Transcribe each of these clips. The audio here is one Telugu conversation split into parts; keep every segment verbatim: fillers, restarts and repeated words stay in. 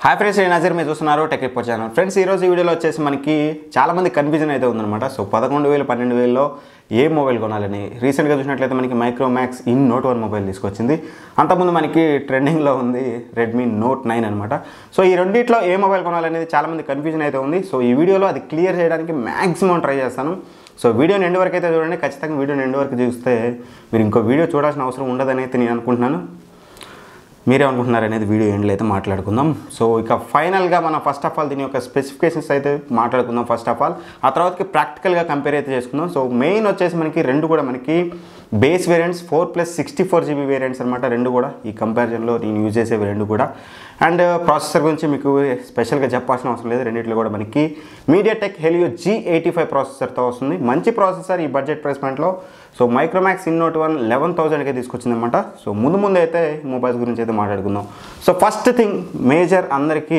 హాయ్ ఫ్రెండ్స్, నేను నజీర్, మీరు చూస్తున్నారు టెక్ రిపోర్ట్ ఛానల్. ఫ్రెండ్స్, ఈరోజు ఈ వీడియోలో వచ్చేసి మనకి చాలామంది కన్ఫ్యూజన్ అయితే ఉందన్నమాట. సో పదకొండు వేలు పన్నెండు వేలలో ఏ మొబైల్ కొనాలని రీసెంట్గా చూసినట్లయితే మనకి Micromax in note one mobile తీసుకొచ్చింది. అంతకుముందు మనకి ట్రెండింగ్లో ఉంది రెడ్మీ నోట్ నైన్ అనమాట. సో ఈ రెండిట్లో ఏ మొబైల్ కొనాలనేది చాలామంది కన్ఫ్యూజన్ అయితే ఉంది. సో ఈ వీడియోలో అది క్లియర్ చేయడానికి మ్యాక్సిమం ట్రై చేస్తాను. సో వీడియోని ఎండ్ వరకు అయితే చూడండి. ఖచ్చితంగా వీడియోని ఎండ్ వరకు చూస్తే మీరు ఇంకో వీడియో చూడాల్సిన అవసరం ఉండదని అయితే నేను అనుకుంటున్నాను. మీరేమనుకుంటున్నారు అనేది వీడియో ఎండ్లో అయితే మాట్లాడుకుందాం. సో ఇక ఫైనల్గా మనం ఫస్ట్ ఆఫ్ ఆల్ దీని యొక్క స్పెసిఫికేషన్స్ అయితే మాట్లాడుకుందాం. ఫస్ట్ ఆఫ్ ఆల్ ఆ తర్వాతకి ప్రాక్టికల్గా కంపేర్ అయితే చేసుకుందాం. సో మెయిన్ వచ్చేసి మనకి రెండు కూడా మనకి base variants four plus sixty four GB variants అనమాట. రెండు కూడా ఈ కంపారిజన్లో నేను యూజ్ చేసేవి రెండు కూడా. అండ్ ప్రాసెసర్ గురించి మీకు స్పెషల్గా చెప్పాల్సిన అవసరం లేదు. రెండిట్లో కూడా మనకి MediaTek Helio G eighty five ప్రాసెసర్తో వస్తుంది. మంచి ప్రాసెసర్ ఈ బడ్జెట్ ప్రైస్ పాయింట్లో. So Micromax in note one eleven థౌసండ్కే తీసుకొచ్చింది అనమాట. సో ముందు ముందు అయితే మొబైల్స్ గురించి అయితే మాట్లాడుకుందాం. సో ఫస్ట్ థింగ్ మేజర్ అందరికీ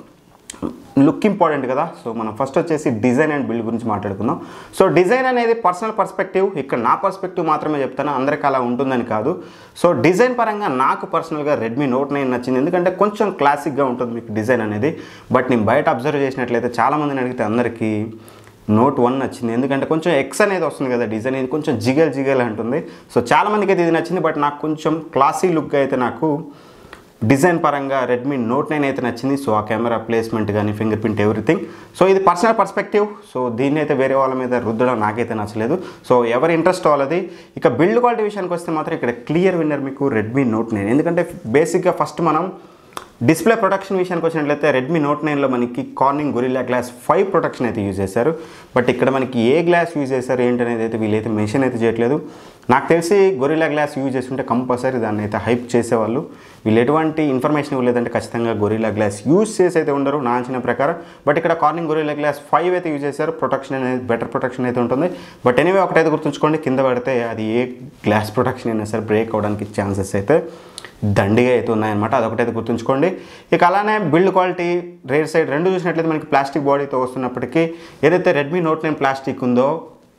లుక్ ఇంపార్టెంట్ కదా. సో మనం ఫస్ట్ వచ్చేసి డిజైన్ అండ్ బిల్డ్ గురించి మాట్లాడుకుందాం. సో డిజైన్ అనేది పర్సనల్ పర్స్పెక్టివ్. ఇక్కడ నా పర్స్పెక్టివ్ మాత్రమే చెప్తాను, అందరికీ అలా ఉంటుందని కాదు. సో డిజైన్ పరంగా నాకు పర్సనల్గా రెడ్మీ నోట్ నైన్ నచ్చింది. ఎందుకంటే కొంచెం క్లాసిక్గా ఉంటుంది మీకు డిజైన్ అనేది. బట్ నేను బయట అబ్జర్వ్ చేసినట్లయితే చాలామందిని అడిగితే అందరికీ నోట్ వన్ నచ్చింది. ఎందుకంటే కొంచెం ఎక్స్ అనేది వస్తుంది కదా, డిజైన్ ఇది కొంచెం జిగల్ జిగల్ అంటుంది. సో చాలామందికి అయితే ఇది నచ్చింది. బట్ నాకు కొంచెం క్లాసీ లుక్గా అయితే నాకు డిజైన్ పరంగా రెడ్మీ నోట్ నైన్ అయితే నచ్చింది. సో ఆ కెమెరా ప్లేస్మెంట్ కానీ ఫింగర్ ప్రింట్ ఎవ్రీథింగ్. సో ఇది పర్సనల్ పర్స్పెక్టివ్. సో దీన్ని అయితే వేరే వాళ్ళ మీద రుద్దడం నాకైతే నచ్చలేదు. సో ఎవరి ఇంట్రెస్ట్ వాళ్ళది. ఇక బిల్డ్ క్వాలిటీ విషయానికి వస్తే మాత్రం ఇక్కడ క్లియర్ విన్నర్ మీకు రెడ్మీ నోట్ నైన్. ఎందుకంటే బేసిక్గా ఫస్ట్ మనం డిస్ప్లే ప్రొటెక్షన్ విషయానికి వచ్చినట్లయితే రెడ్మీ నోట్ నైన్లో మనకి Corning Gorilla glass five protection అయితే యూజ్ చేశారు. బట్ ఇక్కడ మనకి ఏ గ్లాస్ యూజ్ చేశారు ఏంటనేది అయితే వీళ్ళైతే మెన్షన్ అయితే చేయట్లేదు. నాకు తెలిసి గొరిల్లా గ్లాస్ యూజ్ చేస్తుంటే కంపల్సరీ దాన్ని అయితే హైప్ చేసేవాళ్ళు. వీళ్ళు ఎటువంటి ఇన్ఫర్మేషన్ ఇవ్వలేదంటే ఖచ్చితంగా గొరిల్లా గ్లాస్ యూజ్ చేసి అయితే ఉండరు నా అంచనా ప్రకారం. బట్ ఇక్కడ కార్నింగ్ గొరిల్లా గ్లాస్ ఫైవ్ అయితే యూజ్ చేశారు. ప్రొటెక్షన్ అనేది బెటర్ ప్రొటెక్షన్ అయితే ఉంటుంది. బట్ ఎనీవే ఒకటైతే గుర్తుంచుకోండి, కింద పడితే అది ఏ గ్లాస్ ప్రొటెక్షన్ అయినా సరే బ్రేక్ అవ్వడానికి ఛాన్సెస్ అయితే దండిగా అయితే ఉన్నాయన్నమాట. అదొకటైతే గుర్తుంచుకోండి. ఇక అలానే బిల్డ్ క్వాలిటీ రేర్ సైడ్ రెండు చూసినట్లయితే మనకి ప్లాస్టిక్ బాడీతో వస్తున్నప్పటికీ ఏదైతే రెడ్మీ నోట్ నైన్ ప్లాస్టిక్ ఉందో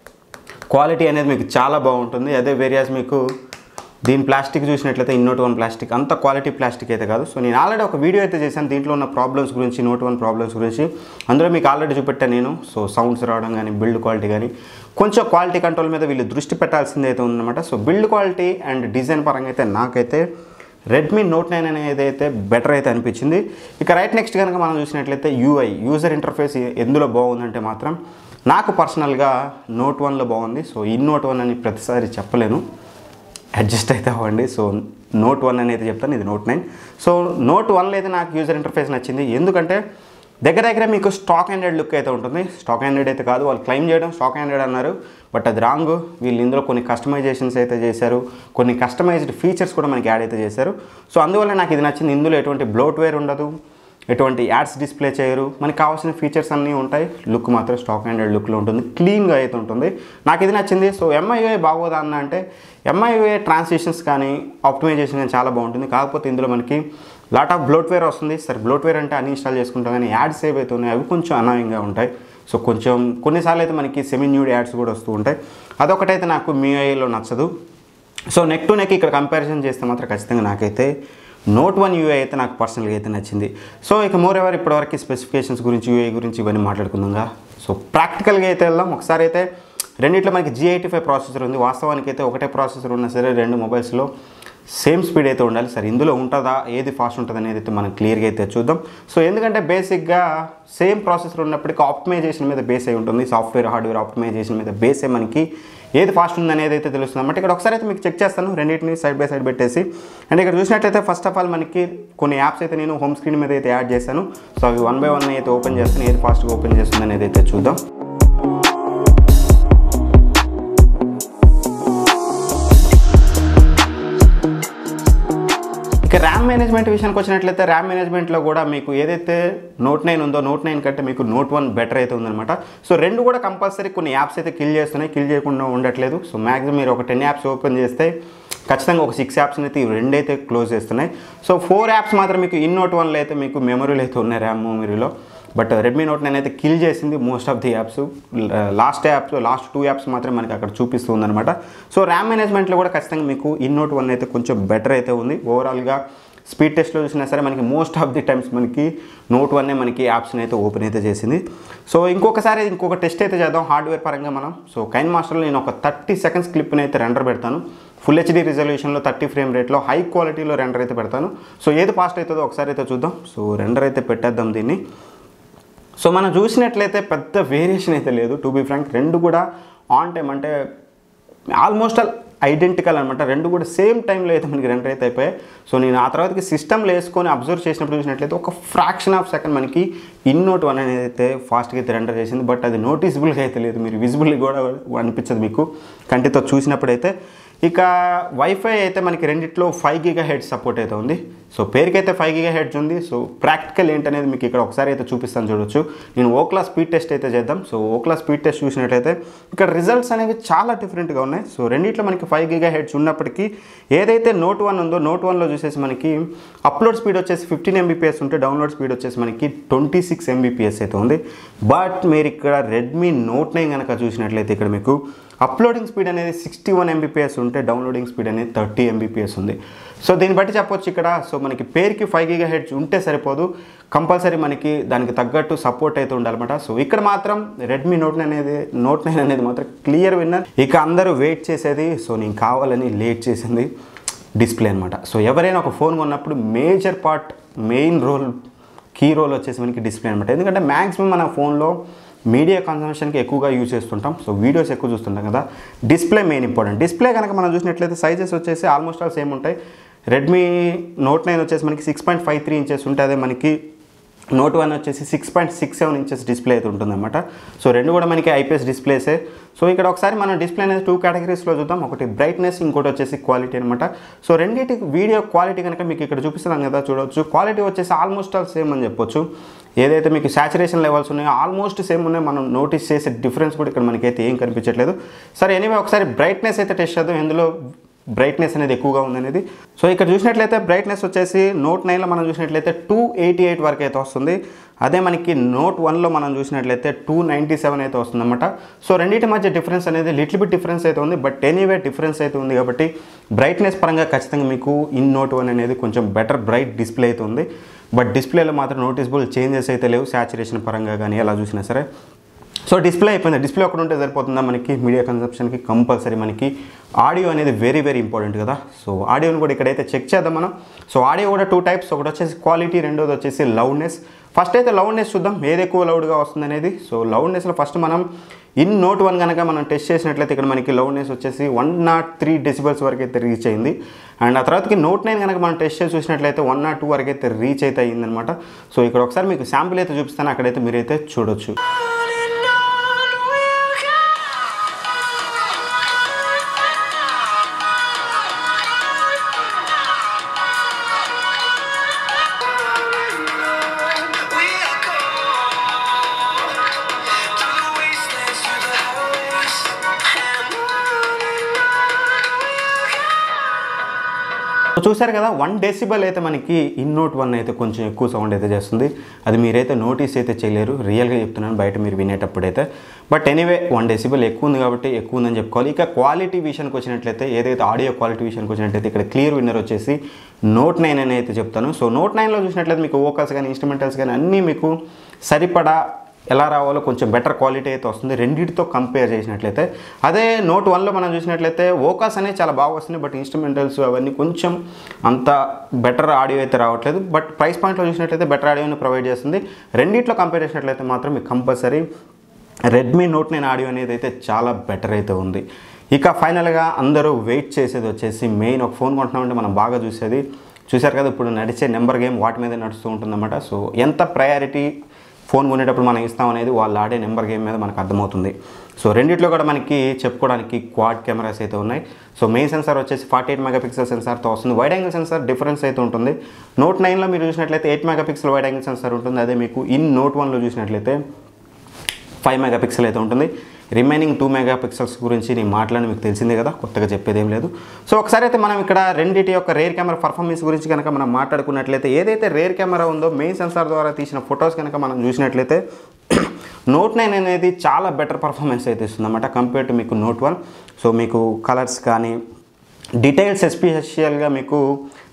క్వాలిటీ అనేది మీకు చాలా బాగుంటుంది. అదే వేరియాస్ మీకు దీని ప్లాస్టిక్ చూసినట్లయితే ఇన్ నోట్ వన్ ప్లాస్టిక్ అంత క్వాలిటీ ప్లాస్టిక్ అయితే కాదు. సో నేను ఆల్రెడీ ఒక వీడియో అయితే చేశాను దీంట్లో ఉన్న ప్రాబ్లమ్స్ గురించి, నోట్ వన్ ప్రాబ్లమ్స్ గురించి. అందులో మీకు ఆల్రెడీ చూపెట్టాను నేను. సో సౌండ్స్ రావడం కానీ బిల్డ్ క్వాలిటీ కానీ కొంచెం క్వాలిటీ కంట్రోల్ మీద వీళ్ళు దృష్టి పెట్టాల్సింది అయితే ఉందన్నమాట. So build quality and design పరంగా అయితే నాకైతే రెడ్మీ నోట్ నైన్ అనేది అయితే బెటర్ అయితే అనిపించింది. ఇక రైట్ నెక్స్ట్ కనుక మనం చూసినట్లయితే యూఐ యూజర్ ఇంటర్ఫేస్ ఎందులో బాగుందంటే మాత్రం నాకు పర్సనల్గా నోట్ వన్లో బాగుంది. సో ఇన్ నోట్ వన్ అని ప్రతిసారి చెప్పలేను, అడ్జస్ట్ అయితే అవ్వండి. సో నోట్ వన్ అని అయితే చెప్తాను, ఇది నోట్ నైన్. సో నోట్ వన్లో అయితే నాకు యూజర్ ఇంటర్ఫేస్ నచ్చింది. ఎందుకంటే దగ్గర దగ్గర మీకు స్టాక్ హ్యాండెడ్ లుక్ అయితే ఉంటుంది. స్టాక్ హ్యాండెడ్ అయితే కాదు, వాళ్ళు క్లెయిమ్ చేయడం స్టాక్ హ్యాండెడ్ అన్నారు. బట్ అది రాంగ్. వీళ్ళు ఇందులో కొన్ని కస్టమైజేషన్స్ అయితే చేశారు, కొన్ని కస్టమైజ్డ్ ఫీచర్స్ కూడా మనకి యాడ్ అయితే చేశారు. సో అందువల్ల నాకు ఇది నచ్చింది. ఇందులో ఎటువంటి బ్లోట్వేర్ ఉండదు, ఎటువంటి యాడ్స్ డిస్ప్లే చేయరు, మనకి కావాల్సిన ఫీచర్స్ అన్నీ ఉంటాయి. లుక్ మాత్రం స్టాక్ హ్యాండెడ్ లుక్లో ఉంటుంది, క్లీన్గా అయితే ఉంటుంది. నాకు ఇది నచ్చింది. సో ఎంఐయూఐ బాగోదా అన్న అంటే ఎంఐయూఐ ట్రాన్సిషన్స్ కానీ ఆప్టిమైజేషన్ కానీ చాలా బాగుంటుంది. కాకపోతే ఇందులో మనకి లాట్ ఆఫ్ బ్లోట్వేర్ వస్తుంది. సరే బ్లోట్వేర్ అంటే అన్ఇన్స్టాల్ చేసుకుంటాం, కానీ యాడ్స్ ఏవైతే ఉన్నాయో అవి కొంచెం అనాయింగ్గా ఉంటాయి. సో కొంచెం కొన్నిసార్లు అయితే మనకి సెమీ న్యూడ్ యాడ్స్ కూడా వస్తూ ఉంటాయి. అదొకటైతే నాకు మీఐలో నచ్చదు. సో నెక్ టు నెక్ ఇక్కడ కంపారిజన్ చేస్తే మాత్రం ఖచ్చితంగా నాకైతే నోట్ వన్ యూఐ అయితే నాకు పర్సనల్గా అయితే నచ్చింది. సో ఇక మోర్ ఎవర్ ఇప్పటివరకు స్పెసిఫికేషన్స్ గురించి యూఐ గురించి ఇవన్నీ మాట్లాడుకుందాంగా. సో ప్రాక్టికల్గా అయితే వెళ్దాం. ఒకసారి అయితే రెండిట్లో మనకి జీ ఎయిటీ ఫైవ్ ప్రాసెసర్ ఉంది. వాస్తవానికి అయితే ఒకటే ప్రాసెసర్ ఉన్నా సరే రెండు మొబైల్స్లో సేమ్ స్పీడ్ అయితే ఉండాలి. సరే ఇందులో ఉంటుందా, ఏది ఫాస్ట్ ఉంటుంది అనేది అయితే మనం క్లియర్గా అయితే చూద్దాం. సో ఎందుకంటే బేసిక్గా సేమ్ ప్రాసెసర్ ఉన్నప్పటికీ ఆప్టిమైజేషన్ మీద బేస్ అయి ఉంటుంది. సాఫ్ట్వేర్ హార్డ్వేర్ ఆప్టిమైజేషన్ మీద బేస్ అయ్యి మనకి ఏది ఫాస్ట్ ఉంది అనేది అయితే తెలుస్తుంది అన్నమాట. ఇక్కడ ఒకసారి అయితే మీకు చెక్ చేస్తాను రెండింటిని సైడ్ బై సైడ్ పెట్టేసి. అండ్ ఇక్కడ చూసినట్లయితే ఫస్ట్ ఆఫ్ ఆల్ మనకి కొన్ని యాప్స్ అయితే నేను హోమ్ స్క్రీన్ మీద అయితే యాడ్ చేశాను. సో అవి వన్ బై వన్ అయితే ఓపెన్ చేస్తాను, ఏది ఫాస్ట్గా ఓపెన్ చేస్తుంది అనేది అయితే చూద్దాం. ఇక ర్యామ్ మేనేజ్మెంట్ విషయానికి వచ్చినట్లయితే ర్యామ్ మేనేజ్మెంట్లో కూడా మీకు ఏదైతే నోట్ నైన్ ఉందో నోట్ నైన్ కంటే మీకు నోట్ వన్ బెటర్ అయితే ఉందన్నమాట. సో రెండు కూడా కంపల్సరీ కొన్ని యాప్స్ అయితే కిల్ చేస్తున్నాయి, కిల్ చేయకుండా ఉండట్లేదు. సో మ్యాక్సిమం మీరు ఒక టెన్ యాప్స్ ఓపెన్ చేస్తే ఖచ్చితంగా ఒక సిక్స్ యాప్స్ని అయితే రెండు అయితే క్లోజ్ చేస్తున్నాయి. సో ఫోర్ యాప్స్ మాత్రం మీకు ఇన్ నోట్ వన్లో అయితే మీకు మెమరీలో అయితే ఉన్నాయి, ర్యామ్ మెమరీలో. బట్ రెడ్మీ నోట్ నైన్ అయితే కిల్ చేసింది most of the apps. Last apps last two apps మాత్రం మనకి అక్కడ చూపిస్తుంది అనమాట. సో ర్యామ్ మేనేజ్మెంట్లో కూడా ఖచ్చితంగా మీకు ఇన్ నోట్ వన్ అయితే కొంచెం బెటర్ అయితే ఉంది. ఓవరాల్గా స్పీడ్ టెస్ట్లో చూసినా సరే మనకి మోస్ట్ ఆఫ్ ది టైమ్స్ మనకి నోట్ వన్నే మనకి యాప్స్ని అయితే ఓపెన్ అయితే చేసింది. సో ఇంకొకసారి ఇంకొక టెస్ట్ అయితే చేద్దాం హార్డ్వేర్ పరంగా మనం. సో కైన్ మాస్టర్లో నేను ఒక థర్టీ సెకండ్స్ క్లిప్ని అయితే రెండర్ పెడతాను. ఫుల్ హెచ్డీ రిజల్యూషన్లో థర్టీ ఫ్రేమ్ రేట్లో హై క్వాలిటీలో రెండర్ అయితే పెడతాను. సో ఏది ఫాస్ట్ అవుతుందో ఒకసారి అయితే చూద్దాం. సో రెండర్ అయితే పెట్టేద్దాం దీన్ని. సో మనం చూసినట్లయితే పెద్ద వేరియేషన్ అయితే లేదు టు బీ ఫ్రాంక్. రెండు కూడా ఆన్ టైం అంటే ఆల్మోస్ట్ ఆల్ ఐడెంటికల్ అనమాట. రెండు కూడా సేమ్ టైంలో అయితే మనకి రెండర్ అయితే అయిపోయాయి. సో నేను ఆ తర్వాతకి సిస్టమ్లో వేసుకొని అబ్జర్వ్ చేసినప్పుడు చూసినట్లయితే ఒక ఫ్రాక్షన్ ఆఫ్ సెకండ్ మనకి ఇన్ నోట్ వన్ అనేది అయితే ఫాస్ట్గా అయితే రెండర్ చేసింది. బట్ అది నోటీసబుల్గా అయితే లేదు, మీరు విజిబుల్గా కూడా అనిపించదు మీకు కంటితో చూసినప్పుడైతే. ఇక వైఫై అయితే మనకి రెండిట్లో ఫైవ్ గిగా హెడ్స్ సపోర్ట్ అయితే ఉంది. సో పేరుకైతే ఫైవ్ గిగా హెడ్స్ ఉంది. సో ప్రాక్టికల్ ఏంటనేది మీకు ఇక్కడ ఒకసారి అయితే చూపిస్తాను చూడొచ్చు. నేను ఓక్లా స్పీడ్ టెస్ట్ అయితే చేద్దాం. సో ఓక్లా స్పీడ్ టెస్ట్ చూసినట్లయితే ఇక్కడ రిజల్ట్స్ అనేవి చాలా డిఫరెంట్గా ఉన్నాయి. సో రెండిట్లో మనకి ఫైవ్ గిగా హెడ్స్ ఉన్నప్పటికీ ఏదైతే నోట్ వన్ ఉందో నోట్ వన్లో చూసేసి మనకి అప్లోడ్ స్పీడ్ వచ్చేసి ఫిఫ్టీన్ ఎంబీపీఎస్ ఉంటే డౌన్లోడ్ స్పీడ్ వచ్చేసి మనకి ట్వంటీ సిక్స్ ఎంబీపీఎస్ అయితే ఉంది. బట్ మీరు ఇక్కడ రెడ్మీ నోట్ నైన్ కనుక చూసినట్లయితే ఇక్కడ మీకు అప్లోడింగ్ స్పీడ్ అనేది సిక్స్టీ వన్ ఎంబీపీఎస్ ఉంటే డౌన్లోడింగ్ స్పీడ్ అనేది థర్టీ ఎంబీపీఎస్ ఉంది. సో దీన్ని బట్టి చెప్పొచ్చు ఇక్కడ. సో మనకి పేరుకి ఫైవ్ గిగా హెడ్స్ ఉంటే సరిపోదు, కంపల్సరీ మనకి దానికి తగ్గట్టు సపోర్ట్ అయితే ఉండాలన్నమాట. సో ఇక్కడ మాత్రం రెడ్మీ నోట్ నైన్ అనేది నోట్ నైన్ అనేది మాత్రం క్లియర్ విన్నర్. ఇక అందరూ వెయిట్ చేసేది, సో నేను కావాలని లేట్ చేసింది డిస్ప్లే అనమాట. సో ఎవరైనా ఒక ఫోన్ కొన్నప్పుడు major part main role key role వచ్చేసి మనకి డిస్ప్లే అనమాట. ఎందుకంటే మ్యాక్సిమం మన ఫోన్లో మీడియా కన్సంప్షన్కి ఎక్కువగా యూజ్ చేస్తుంటాం. సో వీడియోస్ ఎక్కువ చూస్తుంటాం కదా, డిస్ప్లే మెయిన్ ఇంపార్టెంట్. డిస్ప్లే కనుక మనం చూసినట్లయితే సైజెస్ వచ్చేసి ఆల్మోస్ట్ ఆల్ సేమ్ ఉంటాయి. రెడ్మీ నోట్ నైన్ వచ్చేసి మనకి six point five three inches ఉంటే అదే మనకి నోట్ వన్ వచ్చేసి six point six seven inches display అయితే ఉంటుందన్నమాట. సో రెండు కూడా మనకి ఐపీఎస్ డిస్ప్లేసే. సో ఇక్కడ ఒకసారి మనం డిస్ప్లే అనేది టూ కేటగిరీస్లో చూద్దాం. ఒకటి బ్రైట్నెస్, ఇంకోటి వచ్చేసి క్వాలిటీ అనమాట. సో రెండింటి వీడియో క్వాలిటీ కనుక మీకు ఇక్కడ చూపిస్తున్నాం కదా చూడవచ్చు. క్వాలిటీ వచ్చేసి ఆల్మోస్ట్ ఆల్ సేమ్ అని చెప్పొచ్చు. ఏదైతే మీకు సాచురేషన్ లెవెల్స్ ఉన్నాయో ఆల్మోస్ట్ సేమ్ ఉన్నాయి. మనం నోటీస్ చేసే డిఫరెన్స్ కూడా ఇక్కడ మనకైతే ఏం కనిపించట్లేదు. సరే ఎనీవే ఒకసారి బ్రైట్నెస్ అయితే టెస్ట్ చేద్దాం, ఎందులో బ్రైట్నెస్ అనేది ఎక్కువగా ఉందనేది. సో ఇక్కడ చూసినట్లయితే బ్రైట్నెస్ వచ్చేసి నోట్ నైన్లో మనం చూసినట్లయితే టూ ఎయిటీ ఎయిట్ వరకు అయితే వస్తుంది. అదే మనకి నోట్ వన్లో మనం చూసినట్లయితే టూ నైంటీ సెవెన్ అయితే వస్తుంది అనమాట. సో రెండింటి మధ్య డిఫరెన్స్ అనేది లిటిల్ బిట్ డిఫరెన్స్ అయితే ఉంది. బట్ ఎనీవే డిఫరెన్స్ అయితే ఉంది కాబట్టి బ్రైట్నెస్ పరంగా ఖచ్చితంగా మీకు ఇన్ నోట్ వన్ అనేది కొంచెం బెటర్ బ్రైట్ డిస్ప్లే అయితే ఉంది. బట్ డిస్ప్లేలో మాత్రం నోటిసబుల్ చేంజెస్ అయితే లేవు సాచురేషన్ పరంగా కానీ ఎలా చూసినా సరే. సో డిస్ప్లే అయిపోయింది. డిస్ప్లే ఒకటి ఉంటే సరిపోతుందా మనకి మీడియా కన్సంప్షన్కి? కంపల్సరీ మనకి ఆడియో అనేది వెరీ వెరీ ఇంపార్టెంట్ కదా. సో ఆడియోని కూడా ఇక్కడైతే చెక్ చేద్దాం మనం. సో ఆడియో కూడా టూ టైప్స్, ఒకటి వచ్చేసి క్వాలిటీ, రెండోది వచ్చేసి లౌడ్నెస్. ఫస్ట్ అయితే లౌడ్నెస్ చూద్దాం ఏది ఎక్కువ లౌడ్గా వస్తుంది అనేది. సో లౌడ్నెస్లో ఫస్ట్ మనం ఇన్ నోట్ వన్ కనుక మనం టెస్ట్ చేసినట్లయితే ఇక్కడ మనకి లౌడ్నెస్ వచ్చేసి వన్ నాట్ త్రీ డెసిబల్స్ వరకు అయితే రీచ్ అయింది. అండ్ ఆ తర్వాతకి నోట్ నైన్ కనుక మనం టెస్ట్ చేసి చూసినట్లయితే వన్ నాట్ టూ వరకు అయితే రీచ్ అయితే అయ్యిందనమాట. సో ఇక్కడ ఒకసారి మీకు శాంపుల్ అయితే చూపిస్తాను, అక్కడైతే మీరైతే చూడొచ్చు. చూసారు కదా వన్ డెసిబల్ అయితే మనకి ఇన్ నోట్ వన్ అయితే కొంచెం ఎక్కువ సౌండ్ అయితే చేస్తుంది. అది మీరైతే నోటీస్ అయితే చేయలేరు, రియల్గా చెప్తున్నాను బయట మీరు వినేటప్పుడైతే. బట్ ఎనీవే వన్ డెసిబల్ ఎక్కువ ఉంది కాబట్టి ఎక్కువ ఉందని చెప్పుకోవాలి. ఇక క్వాలిటీ విషయానికి వచ్చినట్లయితే ఏదైతే ఆడియో క్వాలిటీ విషయానికి వచ్చినట్లయితే ఇక్కడ క్లియర్ విన్నర్ వచ్చేసి నోట్ నైన్ అని అయితే చెప్తాను. సో నోట్ నైన్లో చూసినట్లయితే మీకు వోకల్స్ కానీ ఇన్స్ట్రుమెంటల్స్ కానీ అన్నీ మీకు సరిపడా ఎలా రావాలో కొంచెం బెటర్ క్వాలిటీ అయితే వస్తుంది రెండింటితో కంపేర్ చేసినట్లయితే. అదే నోట్ వన్లో మనం చూసినట్లయితే వోకల్స్ అనేవి చాలా బాగా వస్తున్నాయి, బట్ ఇన్స్ట్రుమెంటల్స్ అవన్నీ కొంచెం అంత బెటర్ ఆడియో అయితే రావట్లేదు. బట్ ప్రైస్ పాయింట్లో చూసినట్లయితే బెటర్ ఆడియోని ప్రొవైడ్ చేస్తుంది. రెండింటిలో కంపేర్ చేసినట్లయితే మాత్రం మీకు compulsory Redmi note nine audio అనేది అయితే చాలా బెటర్ అయితే ఉంది. ఇక ఫైనల్గా అందరూ వెయిట్ చేసేది వచ్చేసి మెయిన్ ఒక ఫోన్ కొంటున్నామంటే మనం బాగా చూసేది చూసారు కదా ఇప్పుడు నడిచే నెంబర్ గేమ్ వాటి మీద నడుస్తూ ఉంటుందన్నమాట. సో ఎంత ప్రయారిటీ ఫోన్ కొనేటప్పుడు మనం ఇస్తాం అనేది వాళ్ళు ఆడే నెంబర్ గేమ్ మీద మనకు అర్థమవుతుంది. సో రెండిట్లో కూడా మనకి చెప్పుకోవడానికి క్వాడ్ కెమెరాస్ అయితే ఉన్నాయి. సో మెయిన్ సెన్సార్ వచ్చేసి ఫార్టీ ఎయిట్ మెగాపిక్సెల్ సెన్సార్తో వస్తుంది. వైడ్ యాంగిల్ సెన్సార్ డిఫరెన్స్ అయితే ఉంటుంది. నోట్ నైన్లో మీరు చూసినట్లయితే eight megapixel wide angle sensor ఉంటుంది. అదే మీకు ఇన్ నోట్ వన్లో చూసినట్లయితే ఫైవ్ మెగాపిక్సెల్ అయితే ఉంటుంది. రిమైనింగ్ టూ మెగా పిక్సెల్స్ గురించి నేను మాట్లాడి మీకు తెలిసిందే కదా, కొత్తగా చెప్పేది ఏం లేదు. సో ఒకసారి అయితే మనం ఇక్కడ రెండింటి యొక్క రేర్ కెమెరా పర్ఫార్మెన్స్ గురించి కనుక మనం మాట్లాడుకున్నట్లయితే ఏదైతే రేర్ కెమెరా ఉందో మెయిన్ సెన్సార్ ద్వారా తీసిన ఫొటోస్ కనుక మనం చూసినట్లయితే నోట్ నైన్ అనేది చాలా బెటర్ పర్ఫార్మెన్స్ అయితే ఇస్తుంది అన్నమాట కంపేర్ టు మీకు నోట్ వన్. సో మీకు కలర్స్ కానీ డీటెయిల్స్ ఎస్పెషియల్గా మీకు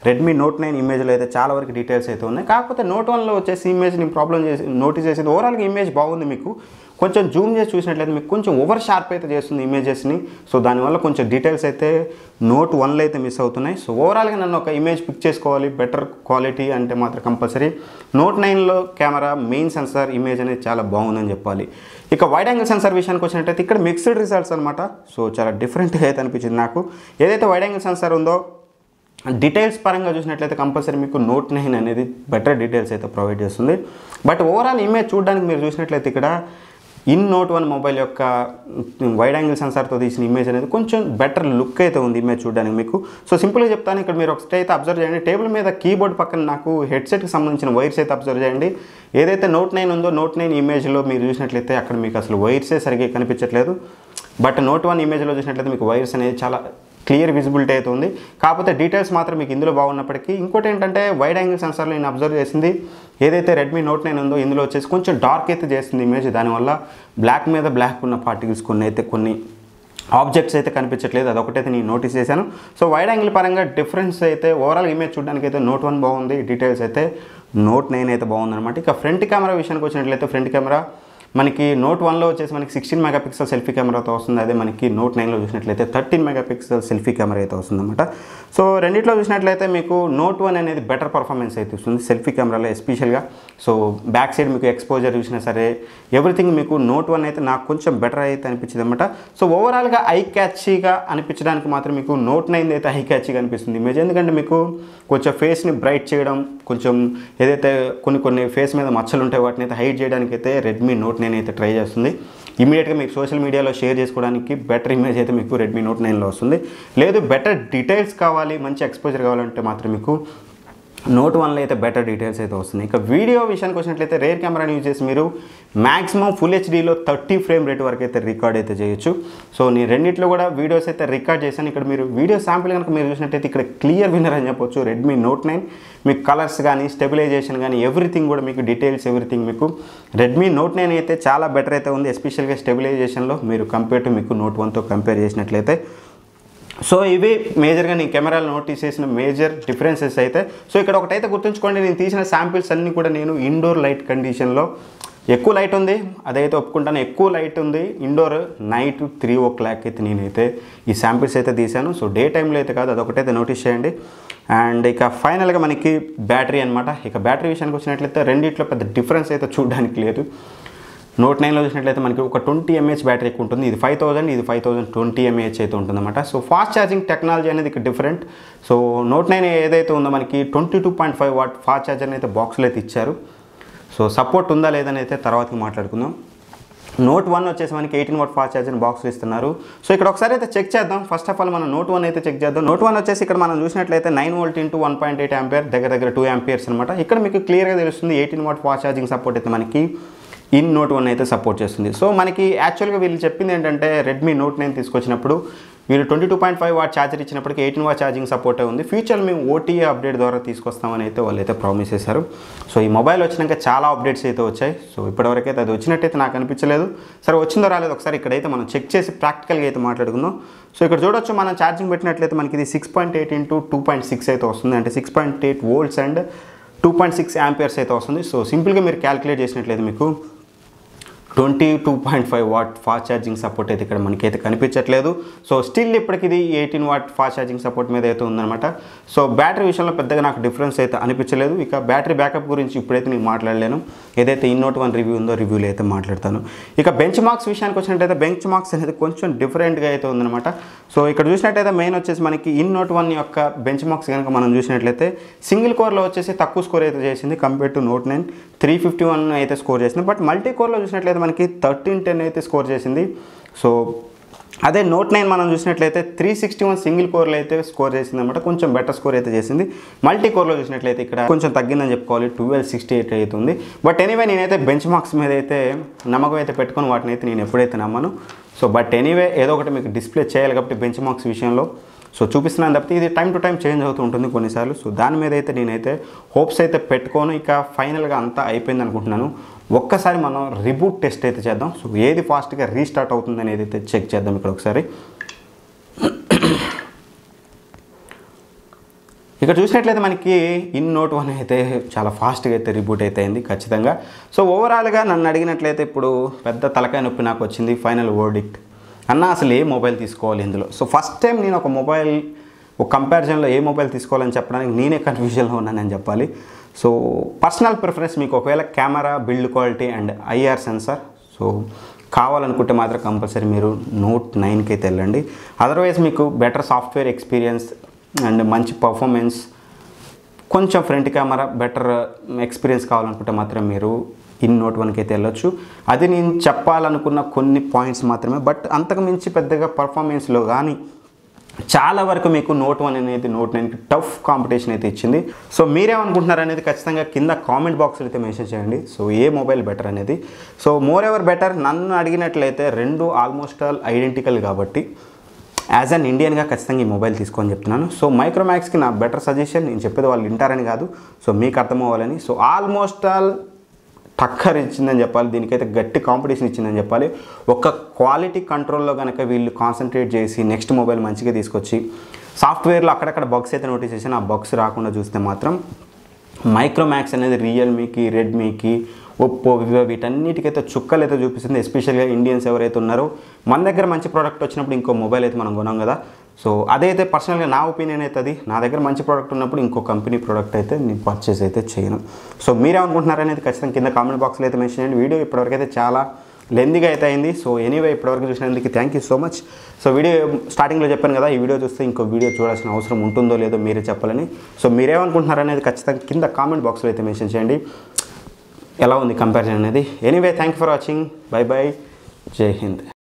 రెడ్మీ నోట్ నైన్ ఇమేజ్లో అయితే చాలా వరకు డీటెయిల్స్ అయితే ఉన్నాయి. కాకపోతే నోట్ వన్లో వచ్చేసి ఇమేజ్ నేను ప్రాబ్లం చేసి నోటీస్ చేసింది, ఓవరాల్గా ఇమేజ్ బాగుంది. మీకు కొంచెం జూమ్ చేసి చూసినట్లయితే మీకు కొంచెం ఓవర్ షార్ప్ అయితే చేస్తుంది ఇమేజెస్ని. సో దానివల్ల కొంచెం డీటెయిల్స్ అయితే నోట్ వన్లో అయితే మిస్ అవుతున్నాయి. సో ఓవరాల్గా నన్ను ఒక ఇమేజ్ పిక్ చేసుకోవాలి బెటర్ క్వాలిటీ అంటే మాత్రం కంపల్సరీ నోట్ నైన్లో కెమెరా మెయిన్ సెన్సార్ ఇమేజ్ అనేది చాలా బాగుందని చెప్పాలి. ఇక వైడ్ యాంగిల్ సెన్సార్ విషయానికి వచ్చినట్టయితే ఇక్కడ మిక్స్డ్ రిజల్ట్స్ అనమాట. సో చాలా డిఫరెంట్గా అయితే అనిపించింది నాకు. ఏదైతే వైడ్ యాంగిల్ సెన్సార్ ఉందో డీటెయిల్స్ పరంగా చూసినట్లయితే కంపల్సరీ మీకు నోట్ నైన్ అనేది బెటర్ డీటెయిల్స్ అయితే ప్రొవైడ్ చేస్తుంది. బట్ ఓవరాల్ ఇమేజ్ చూడడానికి మీరు చూసినట్లయితే ఇక్కడ ఇన్ నోట్ వన్ మొబైల్ యొక్క వైడ్ యాంగిల్ సెన్సార్తో తీసిన ఇమేజ్ అనేది కొంచెం బెటర్ లుక్ అయితే ఉంది ఇమేజ్ చూడడానికి మీకు. సో సింపుల్గా చెప్తాను, ఇక్కడ మీరు ఒకసారి అయితే అబ్జర్వ్ చేయండి, టేబుల్ మీద కీబోర్డ్ పక్కన నాకు హెడ్సెట్కి సంబంధించిన వైర్స్ అయితే అబ్జర్వ్ చేయండి. ఏదైతే నోట్ నైన్ ఉందో నోట్ నైన్ ఇమేజ్లో మీరు చూసినట్లయితే అక్కడ మీకు అసలు వైర్సే సరిగ్గా కనిపించట్లేదు. బట్ నోట్ వన్ ఇమేజ్లో చూసినట్లయితే మీకు వైర్స్ అనేది చాలా క్లియర్ విజిబిలిటీ అయితే ఉంది. కాకపోతే డీటెయిల్స్ మాత్రం మీకు ఇందులో బాగున్నప్పటికీ ఇంకోటి ఏంటంటే వైడ్ యాంగిల్ సెన్సార్లో నేను అబ్జర్వ్ చేసింది ఏదైతే రెడ్మీ నోట్ నైన్ ఉందో ఇందులో వచ్చేసి కొంచెం డార్క్ అయితే చేస్తుంది ఇమేజ్. దానివల్ల బ్లాక్ మీద బ్లాక్ ఉన్న పార్టికల్స్ కొన్ని అయితే కొన్ని ఆబ్జెక్ట్స్ అయితే కనిపించట్లేదు, అదొకటైతే నేను నోటీస్ చేశాను. సో వైడ్ యాంగిల్ పరంగా డిఫరెన్స్ అయితే ఓవరాల్ ఇమేజ్ చూడడానికి అయితే నోట్ వన్ బాగుంది, డీటెయిల్స్ అయితే నోట్ నైన్ అయితే బాగుందన్నమాట. ఇక ఫ్రంట్ కెమెరా విషయానికి వచ్చినట్లయితే ఫ్రంట్ కెమెరా మనకి నోట్ వన్లో వచ్చేసి మనకి సిక్స్టీన్ మెగాపిక్సెల్ సెల్ఫీ కెమెరాతో వస్తుంది. అదే మనకి నోట్ నైన్లో చూసినట్లయితే థర్టీన్ మెగాపిక్సెల్ సెల్ఫీ కెమెరా అయితే వస్తుందన్నమాట. సో రెండిట్లో చూసినట్లయితే మీకు నోట్ వన్ అనేది బెటర్ పర్ఫార్మెన్స్ అయితే ఇస్తుంది సెల్ఫీ కెమెరాలో ఎస్పెషల్గా. సో బ్యాక్ సైడ్ మీకు ఎక్స్పోజర్ చూసినా సరే ఎవ్రీథింగ్ మీకు నోట్ వన్ అయితే నాకు కొంచెం బెటర్ అయితే అనిపించింది అనమాట. సో ఓవరాల్గా ఐ క్యాచీగా అనిపించడానికి మాత్రం మీకు నోట్ నైన్ అయితే ఐ క్యాచీగా అనిపిస్తుంది ఇమేజ్. ఎందుకంటే మీకు కొంచెం ఫేస్ని బ్రైట్ చేయడం, కొంచెం ఏదైతే కొన్ని కొన్ని ఫేస్ మీద మచ్చలు ఉంటాయి వాటిని అయితే హైడ్ చేయడానికి అయితే రెడ్మీ నోట్ నైన్ అయితే ట్రై చేస్తుంది. ఇమీడియట్గా మీకు సోషల్ మీడియాలో షేర్ చేసుకోవడానికి బెటర్ ఇమేజ్ అయితే మీకు రెడ్మీ నోట్ నైన్లో వస్తుంది. లేదు బెటర్ డీటెయిల్స్ కావాలి, మంచి ఎక్స్పోజర్ కావాలంటే మాత్రం మీకు నోట్ వన్లో అయితే బెటర్ డీటెయిల్స్ అయితే వస్తున్నాయి. ఇక వీడియో విషయానికి వచ్చినట్లయితే రేర్ కెమెరాని యూజ్ చేసి మీరు మ్యాక్సిమం ఫుల్ హెచ్డీలో థర్టీ ఫ్రేమ్ రేట్ వరకు అయితే రికార్డ్ అయితే చేయొచ్చు. సో నేను రెండింటిలో కూడా వీడియోస్ అయితే రికార్డ్ చేశాను. ఇక్కడ మీరు వీడియో శాంపుల్ కనుక మీరు చూసినట్టయితే ఇక్కడ క్లియర్ విన్నర్ అని చెప్పొచ్చు రెడ్మీ నోట్ నైన్. మీకు కలర్స్ కానీ స్టెబిలైజేషన్ కానీ ఎవ్రీథింగ్ కూడా మీకు డీటెయిల్స్ ఎవ్రీథింగ్ మీకు రెడ్మీ నోట్ నైన్ అయితే చాలా బెటర్ అయితే ఉంది. ఎస్పెషల్గా స్టెబిలైజేషన్లో మీరు కంపేర్ టు మీకు నోట్ వన్తో కంపేర్ చేసినట్లయితే. సో ఇవి మేజర్గా నేను కెమెరాలు నోటీస్ చేసిన మేజర్ డిఫరెన్సెస్ అయితే. సో ఇక్కడ ఒకటైతే గుర్తుంచుకోండి, నేను తీసిన శాంపిల్స్ అన్నీ కూడా నేను ఇండోర్ లైట్ కండిషన్లో, ఎక్కువ లైట్ ఉంది అదైతే ఒప్పుకుంటాను, ఎక్కువ లైట్ ఉంది indoor night three o'clock అయితే నేనైతే ఈ శాంపిల్స్ అయితే తీశాను. సో డే టైంలో అయితే కాదు, అదొకటైతే నోటీస్ చేయండి. అండ్ ఇక ఫైనల్గా మనకి బ్యాటరీ అనమాట. ఇక బ్యాటరీ విషయానికి వచ్చినట్లయితే రెండిట్లో పెద్ద డిఫరెన్స్ అయితే చూడడానికి లేదు. నోట్ నైన్లో చూసినట్లయితే మనకి ఒక ట్వంటీ ఎంఏహెచ్ బ్యాటరీ ఎక్కువ ఉంటుంది, ఇది ఫైవ్ థౌసండ్ ఇది ఫైవ్ థౌసండ్ ట్వంటీ ఎంఏహెచ్ అయితే ఉంటుందన్నమాట. సో ఫాస్ట్ ఛార్జింగ్ టెక్నాలజీ అనేది ఇక్కడ డిఫరెంట్. సో నోట్ నైన్ ఏదైతే ఉందో మనకి twenty two point five watt fast ఛార్జర్ని అయితే బాక్స్లో అయితే ఇచ్చారు. సో సపోర్ట్ ఉందా లేదని అయితే తర్వాతకి మాట్లాడుకుందాం. నోట్ వన్ వచ్చేసి మనకి ఎయిటీన్ వాట్ ఫాస్ట్ ఛార్జర్ని బాక్స్లో ఇస్తున్నారు. సో ఇక్కడ ఒకసారి అయితే చెక్ చేద్దాం. ఫస్ట్ ఆఫ్ ఆల్ మనం నోట్ వన్ అయితే చెక్ చేద్దాం. నోట్ వన్ వచ్చేసి ఇక్కడ మనం చూసినట్లయితే nine volt into one point eight ampere దగ్గర దగ్గర టూ ఆంపియర్స్ అనమాట. ఇక్కడ మీకు క్లియర్గా తెలుస్తుంది eighteen watt fast charging support అయితే మనకి ఇన్ నోట్ వన్ అయితే సపోర్ట్ చేస్తుంది. సో మనకి యాక్చువల్గా వీళ్ళు చెప్పింది ఏంటంటే రెడ్మీ నోట్ నైన్ తీసుకొచ్చినప్పుడు వీళ్ళు twenty two point five watt charger ఇచ్చినప్పటికీ ఎయిటీన్ వాట్ ఛార్జింగ్ సపోర్టే ఉంది. ఫ్యూచర్ మేము ఓటీఏ అప్డేట్ ద్వారా తీసుకొస్తామని అయితే వాళ్ళు అయితే ప్రామిస్ చేశారు. సో ఈ మొబైల్ వచ్చినాక చాలా అప్డేట్స్ అయితే వచ్చాయి. సో ఇప్పటివరకు అయితే అది వచ్చినట్టయితే నాకు అనిపించలేదు. సరే వచ్చిందో రాలేదు ఒకసారి ఇక్కడైతే మనం చెక్ చేసి ప్రాక్టికల్గా అయితే మాట్లాడుకుందాం. సో ఇక్కడ చూడొచ్చు మనం ఛార్జింగ్ పెట్టినట్లయితే మనకి ఇది six point eight into two point six అయితే వస్తుంది, అంటే six point eight volts and two point six amperes అయితే వస్తుంది. సో సింపుల్గా మీరు క్యాలిక్యులేట్ చేసినట్లయితే మీకు twenty two point five watt fast charging support అయితే ఇక్కడ మనకైతే కనిపించట్లేదు. సో స్టిల్ ఇప్పటికి ఇది eighteen watt fast charging support మీద అయితే ఉందన్నమాట. సో బ్యాటరీ విషయంలో పెద్దగా నాకు డిఫరెన్స్ అయితే అనిపించలేదు. ఇక బ్యాటరీ బ్యాకప్ గురించి ఇప్పుడైతే నేను మాట్లాడలేను, ఏదైతే ఇన్ నోట్ వన్ రివ్యూ ఉందో రివ్యూలో అయితే మాట్లాడతాను. ఇక బెంచ్ మార్క్స్ విషయానికి వచ్చినట్టయితే బెంచ్ మార్క్స్ అనేది కొంచెం డిఫరెంట్గా అయితే ఉందన్నమాట. సో ఇక్కడ చూసినట్టయితే మెయిన్ వచ్చేసి మనకి ఇన్ నోట్ వన్ యొక్క బెంచ్ మార్క్స్ కనుక మనం చూసినట్లయితే సింగిల్ కోర్లో వచ్చేసి తక్కువ స్కోర్ అయితే చేసింది compare to note nine, three fifty one అయితే స్కోర్ చేసింది. బట్ మల్టీ కోర్లో చూసినట్లయితే మనకి థర్టీన్ టెన్ అయితే స్కోర్ చేసింది. సో అదే నోట్ నైన్ మనం చూసినట్లయితే త్రీ సిక్స్టీ వన్ సింగిల్ కోర్లో అయితే స్కోర్ చేసింది అనమాట, కొంచెం బెటర్ స్కోర్ అయితే చేసింది. మల్టీ కోర్లో చూసినట్లయితే ఇక్కడ కొంచెం తగ్గిందని చెప్పుకోవాలి, ట్వెల్వ్ సిక్స్టీ ఎయిట్ అవుతుంది. బట్ ఎనీవే నేనైతే బెంచ్ మార్క్స్ మీద అయితే నమ్మకం అయితే పెట్టుకొని వాటిని అయితే నేను ఎప్పుడైతే నమ్మను. సో బట్ ఎనీవే ఏదో ఒకటి మీకు డిస్ప్లే చేయాలి కాబట్టి బెంచ్ మార్క్స్ విషయంలో సో చూపిస్తున్నాను తప్పితే ఇది టైం టు టైం చేంజ్ అవుతూ ఉంటుంది కొన్నిసార్లు. సో దాని మీద అయితే నేనైతే హోప్స్ అయితే పెట్టుకోను. ఇక ఫైనల్గా అంతా అయిపోయింది అనుకుంటున్నాను. ఒక్కసారి మనం రిబూట్ టెస్ట్ అయితే చేద్దాం. సో ఏది ఫాస్ట్గా రీస్టార్ట్ అవుతుంది అనేది అయితే చెక్ చేద్దాం ఇక్కడ ఒకసారి. ఇక్కడ చూసినట్లయితే మనకి ఇన్ నోట్ వన్ అయితే చాలా ఫాస్ట్గా అయితే రిబూట్ అయితే అయింది ఖచ్చితంగా. సో ఓవరాల్గా నన్ను అడిగినట్లయితే ఇప్పుడు పెద్ద తలకాయ నొప్పి నాకు వచ్చింది, ఫైనల్ వర్డిక్ట్ అన్న అసలు ఏ మొబైల్ తీసుకోవాలి ఇందులో. సో ఫస్ట్ టైం నేను ఒక మొబైల్ ఒక కంపారిజన్లో ఏ మొబైల్ తీసుకోవాలని చెప్పడానికి నేనే కన్ఫ్యూజన్లో ఉన్నానని చెప్పాలి. సో పర్సనల్ ప్రిఫరెన్స్ మీకు ఒకవేళ camera, build quality and IR sensor so కావాలనుకుంటే మాత్రం కంపల్సరీ మీరు నోట్ నైన్కి అయితే వెళ్ళండి. అదర్వైజ్ మీకు బెటర్ సాఫ్ట్వేర్ ఎక్స్పీరియన్స్ అండ్ మంచి పర్ఫార్మెన్స్, కొంచెం ఫ్రంట్ కెమెరా బెటర్ ఎక్స్పీరియన్స్ కావాలనుకుంటే మాత్రం మీరు ఇన్ నోట్ వన్కి అయితే వెళ్ళొచ్చు. అది నేను చెప్పాలనుకున్న కొన్ని పాయింట్స్ మాత్రమే, బట్ అంతకు మించి పెద్దగా పర్ఫార్మెన్స్లో కానీ చాలా వరకు మీకు నోట్ వన్ అనేది నోట్ నైన్కి టఫ్ కాంపిటీషన్ అయితే ఇచ్చింది. సో మీరేమనుకుంటున్నారు అనేది ఖచ్చితంగా కింద కామెంట్ బాక్స్లో అయితే మెన్షన్ చేయండి. సో ఏ మొబైల్ బెటర్ అనేది. సో మోర్ ఎవర్ బెటర్ నన్ను అడిగినట్లయితే రెండు ఆల్మోస్ట్ ఆల్ ఐడెంటికల్ కాబట్టి యాజ్ అన్ ఇండియన్గా ఖచ్చితంగా ఈ మొబైల్ తీసుకొని చెప్తున్నాను. సో మైక్రోమాక్స్కి నా బెటర్ సజెషన్, నేను చెప్పేది వాళ్ళు వింటారని కాదు, సో మీకు అర్థం అవ్వాలని. సో ఆల్మోస్ట్ ఆల్ టక్కర్ ఇచ్చిందని చెప్పాలి, దీనికైతే గట్టి కాంపిటీషన్ ఇచ్చిందని చెప్పాలి. ఒక క్వాలిటీ కంట్రోల్లో కనుక వీళ్ళు కాన్సన్ట్రేట్ చేసి నెక్స్ట్ మొబైల్ మంచిగా తీసుకొచ్చి సాఫ్ట్వేర్లో అక్కడక్కడ బగ్స్ అయితే నోటీస్ చేసి ఆ బగ్స్ రాకుండా చూస్తే మాత్రం మైక్రోమాక్స్ అనేది రియల్మీకి, రెడ్మీకి, ఒప్పో, వివో వీటన్నిటికైతే చుక్కలు అయితే చూపిస్తుంది. ఎస్పెషల్గా ఇండియన్స్ ఎవరైతే ఉన్నారో మన దగ్గర మంచి ప్రోడక్ట్ వచ్చినప్పుడు ఇంకో మొబైల్ అయితే మనం కొనాం కదా. సో అదైతే పర్సనల్గా నా ఒపీనియన్ అయితే అది. నా దగ్గర మంచి ప్రోడక్ట్ ఉన్నప్పుడు ఇంకో కంపెనీ ప్రోడక్ట్ అయితే నేను పర్చేస్ అయితే చేయను. సో మీరేమనుకుంటున్నారు అనేది ఖచ్చితంగా కింద కామెంట్ బాక్స్లో అయితే మెన్షన్ చేయండి. వీడియో ఇప్పటివరకు అయితే చాలా లెందీగా అయితే అయింది. సో ఎనీవే ఇప్పటివరకు చూసినందుకు thank you so much. So video స్టార్టింగ్లో చెప్పాను కదా, ఈ వీడియో చూస్తే ఇంకో వీడియో చూడాల్సిన అవసరం ఉంటుందో లేదో మీరే చెప్పాలని. సో మీరేమనుకుంటున్నారు అనేది ఖచ్చితంగా కింద కామెంట్ బాక్స్లో అయితే మెన్షన్ చేయండి. ఎలా ఉంది కంపారిజన్ అనేది. Anyway thank you for watching. Bye bye. జై హింద్.